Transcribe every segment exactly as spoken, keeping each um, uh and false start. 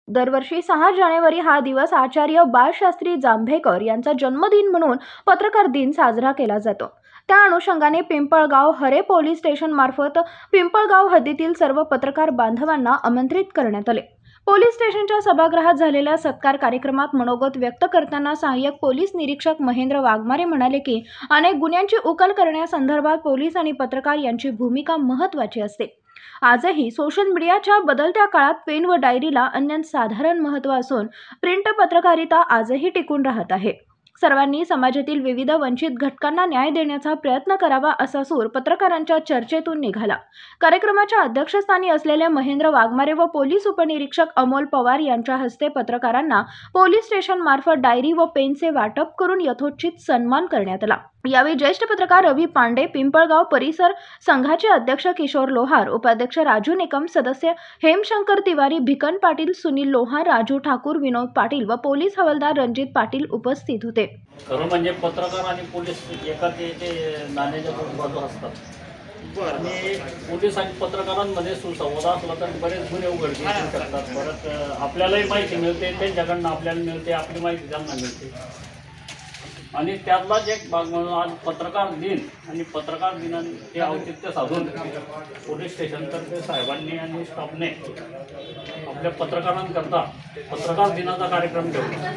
दरवर्षी सहा जानेवारी हा दिवस आचार्य बाळशास्त्री जांभेकर यांचा जन्मदिन म्हणून पत्रकार दिन साजरा केला जातो। त्या अनुषंगाने पिंपळगाव हरे पोलीस स्टेशन मार्फत पिंपळगाव हद्दीतील सर्व पत्रकार बांधवांना आमंत्रित करण्यात आले। पोलीस स्टेशनच्या सभागृहात झालेल्या सत्कार कार्यक्रमात मनोगत व्यक्त करताना सहाय्यक पोलीस निरीक्षक महेंद्र वाघमारे म्हणाले की अनेक गुन्ह्यांची उकल करण्यासंदर्भात पोलीस आणि पत्रकार यांची भूमिका महत्त्वाची असते। आजही सोशल मीडियाच्या बदलत्या काळात पेन व डायरीला अनन्यसाधारण महत्त्व असून प्रिंट पत्रकारिता आजही टिकून राहत आहे। सर्वांनी समाजातील विविध वंचित घटकांना न्याय देण्याचा प्रयत्न करावा असा सूर पत्रकारांच्या चर्चेतून निघाला। कार्यक्रमाच्या अध्यक्षस्थानी असलेले महेंद्र वाघमारे व पोलीस उपनिरीक्षक अमोल पवार यांच्या हस्ते पत्रकारांना पोलीस स्टेशन मार्फत डायरी व पेनचे वाटप करून यथोचित सन्मान करण्यात आला। यावेळी ज्येष्ठ पत्रकार रवी पांडे, पिंपळगाव परिसर संघाचे अध्यक्ष किशोर लोहार, उपाध्यक्ष राजू निकम, सदस्य हेमशंकर तिवारी, भिकन पाटील, सुनील लोहार, राजू ठाकूर, विनोद पाटील व पोलीस हवालदार रणजित पाटील उपस्थित होते। खरं म्हणजे पत्रकार आणि पोलीस एकाच नाण्याच्या दोन बाजू असतात आणि पोलीस आणि पत्रकारांमध्ये सुसंवाद असला तर बरेच गुन्हे उघडकीस येऊ शकतात। परत आपल्यालाही माहिती मिळते, त्यांच्याकडनं आपल्याला मिळते, आपली माहिती त्यांना मिळते आणि त्यातलाच एक भाग म्हणून आज पत्रकार दिन आणि पत्रकार दिनाने ते औचित्य साधून पोलीस स्टेशनतर्फे साहेबांनी आणि स्टाफने आपल्या पत्रकारांकरता पत्रकार दिनाचा कार्यक्रम ठेवला।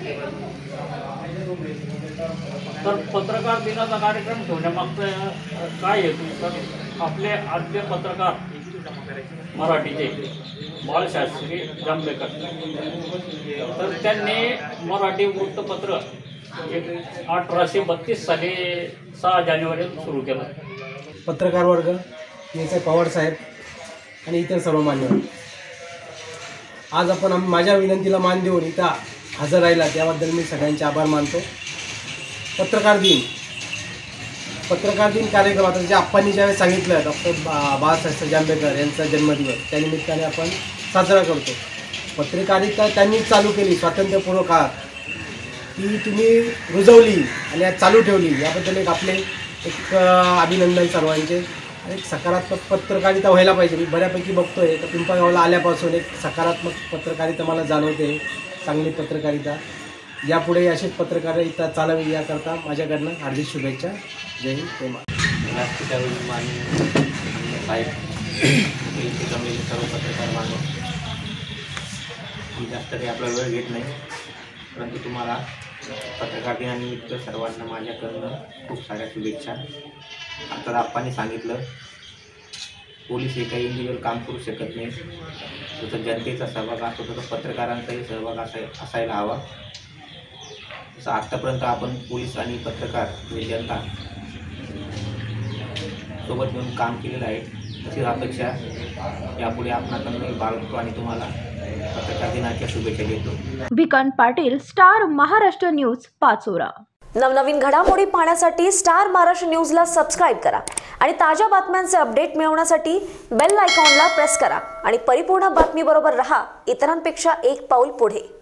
तर पत्रकार दिनाचा कार्यक्रम ठेवण्यामागचं काय हेतू तर आपले आद्य पत्रकार मराठीचे बाळशास्त्री जांभेकर, तर त्यांनी मराठी वृत्तपत्र एक अठराशे बत्तीस साली सहा जानेवारी सुरू केलं। पत्रकार वर्ग, नेते पवार साहेब आणि इतर सर्व मान्यवर, आज आपण माझ्या विनंतीला मान देऊन इथं हजर राहिला त्याबद्दल मी सगळ्यांचे आभार मानतो। पत्रकार दिन पत्रकार दिन कार्यक्रमात जे आप्पांनी ज्यावेळेस सांगितलं डॉक्टर बा बाळशास्त्री जांभेकर यांचा जन्मदिवस त्यानिमित्ताने आपण साजरा करतो। पत्रकारिता त्यांनी चालू केली स्वातंत्र्यपूर्व काळात, ती तुम्ही रुजवली आणि आज चालू ठेवली, याबद्दल एक आपले एक अभिनंदन सर्वांचे। एक सकारात्मक पत्रकारिता व्हायला पाहिजे। मी बऱ्यापैकी बघतोय तर पिंपळगावला आल्यापासून एक सकारात्मक पत्रकारिता मला जाणवते, चांगली पत्रकारिता। यापुढे अशीच पत्रकारिता चालावी याकरता माझ्याकडनं हार्दिक शुभेच्छा। जय हिंद, जय महाराष्ट्र। सर्व पत्रकार बांधव, जास्त काही आपला वेळ घेत नाही, परंतु तुम्हाला पत्रकार दिनानिमित्त सर्वांना माझ्याकडनं खूप साऱ्या शुभेच्छा। आता आप्पांनी सांगितलं पोलीस हे काही इंडिव्हिज्युअल काम करू शकत नाही, तसं जनतेचा सहभाग असतो तसं पत्रकारांचाही सहभाग असाय असायला हवा। तसं आत्तापर्यंत आपण पोलीस आणि पत्रकार म्हणजे जनता सोबत मिळून काम केलेलं आहे, तशीच अपेक्षा यापुढे आपणाकडून बाळगतो आणि तुम्हाला पत्रकार दिनाच्या शुभेच्छा देतो। Bhikan Patil, star Maharashtra news, Pachora. नवनवीन घडामोडी पाहण्यासाठी स्टार महाराष्ट्र न्यूजला सबस्क्राईब करा आणि ताज्या बातम्यांचे अपडेट मिळवण्यासाठी बेल आयकॉनला प्रेस करा आणि परिपूर्ण बातमीबरोबर रहा, इतरांपेक्षा एक पाऊल पुढे।